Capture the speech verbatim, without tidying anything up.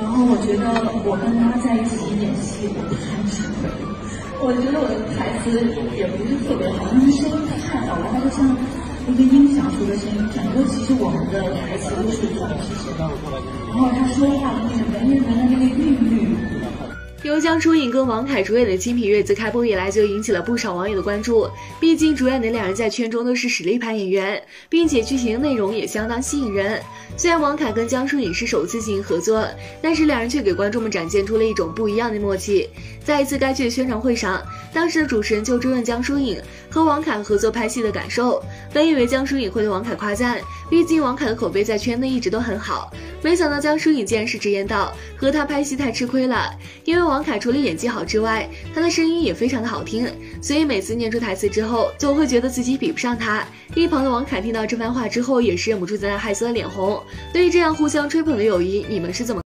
然后我觉得我跟他在一起演戏，我看什么？我觉得我的台词也不是特别好，但是声音太好了，它就像一个音响出的声音。整个其实我们的台词都是转其实的，然后他说话的那个人人的那个韵律。 由江疏影跟王凯主演的《金瓶月》自开播以来就引起了不少网友的关注，毕竟主演的两人在圈中都是实力派演员，并且剧情内容也相当吸引人。虽然王凯跟江疏影是首次进行合作，但是两人却给观众们展现出了一种不一样的默契。在一次该剧的宣传会上，当时的主持人就追问江疏影和王凯合作拍戏的感受，本以为江疏影会对王凯夸赞，毕竟王凯的口碑在圈内一直都很好，没想到江疏影竟然是直言道和他拍戏太吃亏了，因为王凯除了演技好之外，他的声音也非常的好听，所以每次念出台词之后，总会觉得自己比不上他。一旁的王凯听到这番话之后，也是忍不住在那害羞的脸红。对于这样互相吹捧的友谊，你们是怎么